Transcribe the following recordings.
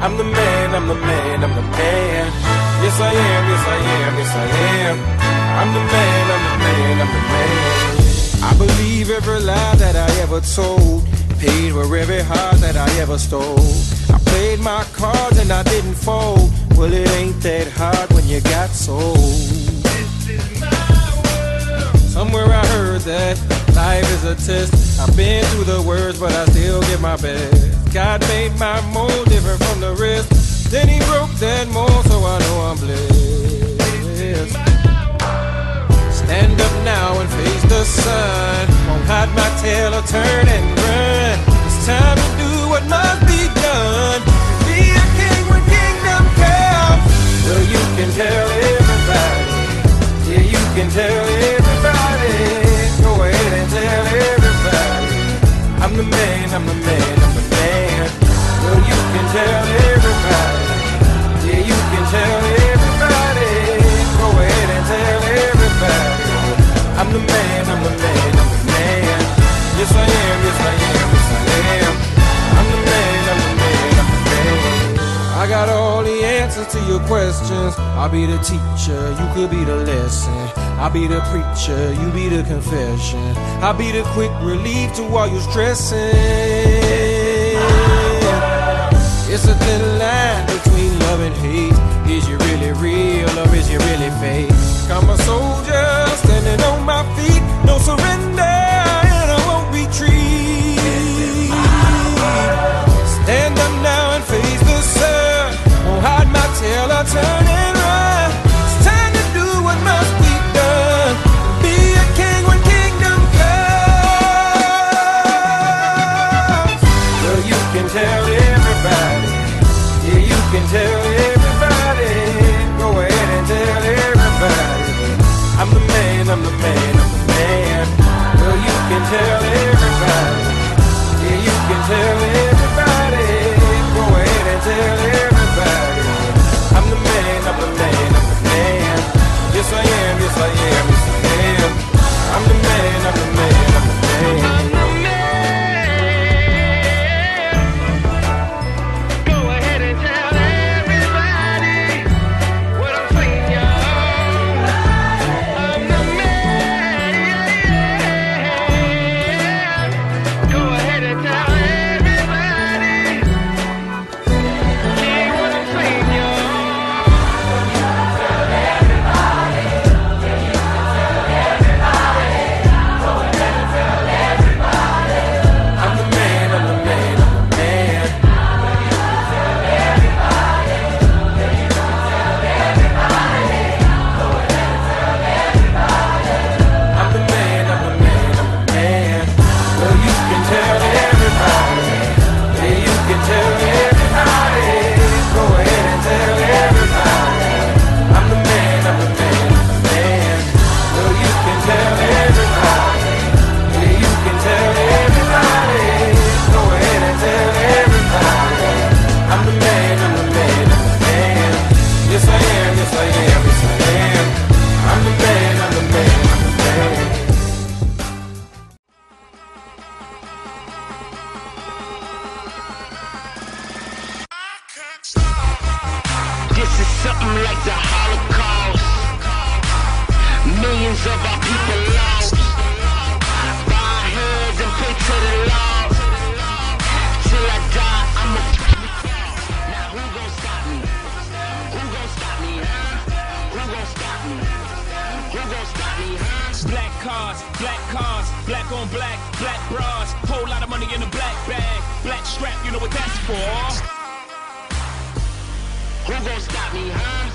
I'm the man, I'm the man, I'm the man. Yes I am, yes I am, yes I am. I'm the man, I'm the man, I'm the man. I believe every lie that I ever told, paid for every heart that I ever stole. I played my cards and I didn't fold. Well, it ain't that hard when you got sold. This is my world. Somewhere I heard that life is a test. I've been through the worst, but I still give my best. God made my mold different from the rest. Then he broke that mold, so I know I'm blessed. Stand up now and face the sun. Won't hide my tail or turn and run. It's time to do what must be done. Be a king when kingdom comes. Well, you can tell everybody. Yeah, you can tell everybody. Go ahead and tell everybody. I'm the man, I'm the man, I'm the man. Well, you can tell everybody. Yeah, you can tell everybody. Go ahead and tell everybody. I'm the man, I'm the man, I'm the man. Yes I am, yes I am, yes I am. I'm the man, I'm the man, I'm the man. I got all the answers to your questions. I'll be the teacher, you could be the lesson. I'll be the preacher, you be the confession. I'll be the quick relief to all your stressing. It's a thin line between love and hate. Is you really real or is you really fake? I'm a soldier standing on my feet. No surrender and I won't retreat. Stand up now and face the sun. Won't hide my tail or turn and run. It's time to do what must be done. Be a king when kingdom comes. Well, you can tell everybody. Yeah, you can tell everybody. Go ahead and tell everybody. I'm the man, I'm the man, I'm the man. Well, you can tell everybody. Yeah, you can tell everybody. Go ahead and tell everybody. I'm the man, I'm the man, I'm the man. Yes I am, yes I am, yes I am. I'm the man, I'm the man, I'm the man. This is something like the Holocaust. Millions of our people lost. Bow our heads and pray to the Lord. Till I die, I'ma now who gon' stop me? Who gon' stop me, huh? Who gon' stop me? Who gon' stop me, huh? Black cars, black on black, black bras. Whole lot of money in a black bag. Black strap, you know what that's for. Who gon' stop me, huh?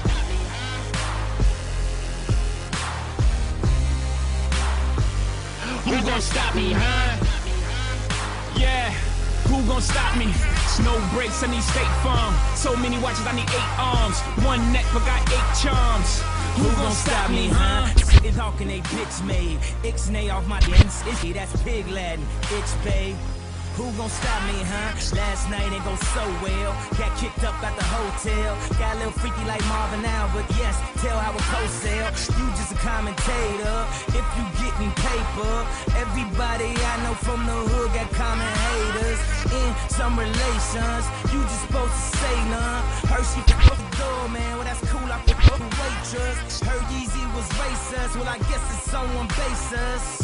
Who gon' stop me, huh? Yeah, who gon' stop me? No brakes, I need State Farm. So many watches, I need 8 arms. One neck, but got 8 charms. Who gon' stop me, huh? It's talking they bitch made. Ixnay off my dance. That's pig Latin. It's bay. Who gon' stop me, huh? Last night ain't go so well. Got kicked up at the hotel. Got a little freaky like Marvin now, but yes, tell how a co-sell. You just a commentator. If you getting paper, everybody I know from the hood got common haters. In some relations, you just supposed to say none. Heard she fucked the door, man. Well, that's cool. I fucked the waitress. Heard Yeezy was racist. Well, I guess it's someone basis.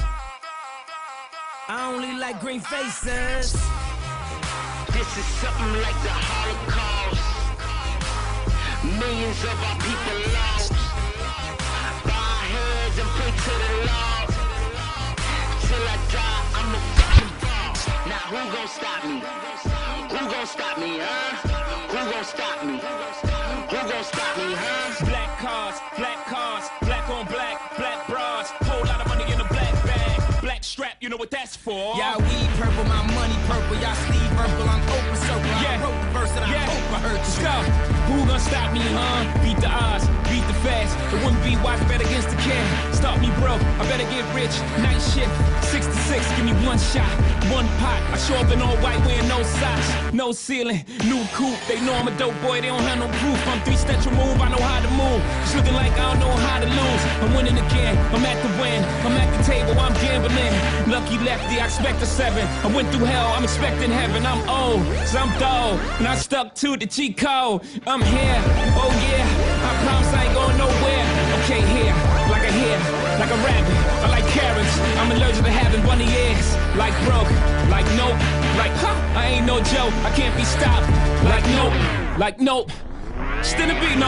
I only like green faces. This is something like the Holocaust. Millions of our people lost. Bow our heads and pray to the Lord. Till I die, I'm a fucking boss. Now who gon' stop me? Who gon' stop me, huh? Who gon' stop me? Who gon' stop me, huh? Black cars, black on black, black bras. Whole lot of money in a black bag. Black strap, you know what that's for. Y'all weed purple, my money purple. Y'all sleeve purple, I'm open circle. Yeah. I wrote the verse and I hope I heard Let's you. go. Who gon' stop me, huh? Beat the odds, beat the fast. It wouldn't be wise, I bet against the can. Stop me broke, I better get rich. Night shift, 6 to 6, give me one shot, one pot. I show up in all white, wearing no socks, no ceiling, new coupe. They know I'm a dope boy, they don't have no proof. I'm 3 steps removed, I know how to move. It's looking like I don't know how to lose. I'm winning again, I'm at the win. I'm at the table, I'm gambling. Lucky lefty, I expect a 7. I went through hell, I'm expecting heaven. I'm old, so I'm dull, and I stuck to the G code. I'm here, oh yeah, I promise I ain't going nowhere. Okay, here, like a hair, like a rabbit. I like carrots, I'm allergic to having bunny ears. Like broke, like nope, like huh, I ain't no joke. I can't be stopped, like nope. Still a beat, no.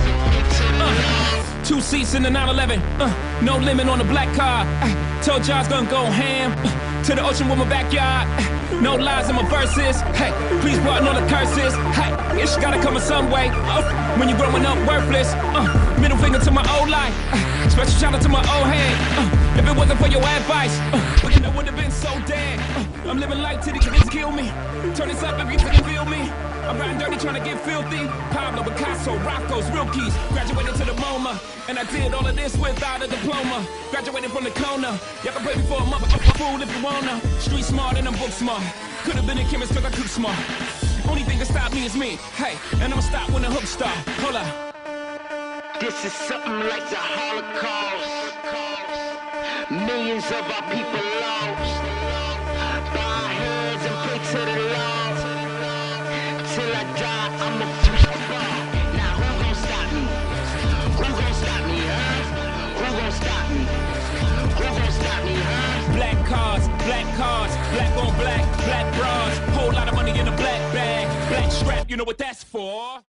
2 seats in the 911, no limit on the black car. Told y'all I was gonna go ham, to the ocean with my backyard. No lies in my verses, hey, please pardon all the curses. Hey, it's gotta come in some way, when you're growing up worthless. Middle finger to my old life, special shout out to my old head. If it wasn't for your advice, it would have been so dead. I'm living life till the kids kill me. Turn this up if you can feel me. I'm riding dirty trying to get filthy. Pablo, Picasso, Rocco's, real keys. Graduated to the MoMA, and I did all of this without a diploma. Graduated from the Kona. Y'all can pay me for a motherfucking fool if you wanna. Street smart and I'm book smart. Could have been a chemist cause I cook smart. Only thing that stop me is me. Hey, and I'ma stop when the hook start. Hold up. This is something like the Holocaust. Millions of our people lost. Bow our heads and pray to the Lord. Till I die, I'm a fucking boss. Now who gon' stop me? Who gon' stop me, huh? Who gon' stop me? Who gon' stop me, huh? Black cars, black on black, black bras. Whole lot of money in a black bag. Black strap, you know what that's for.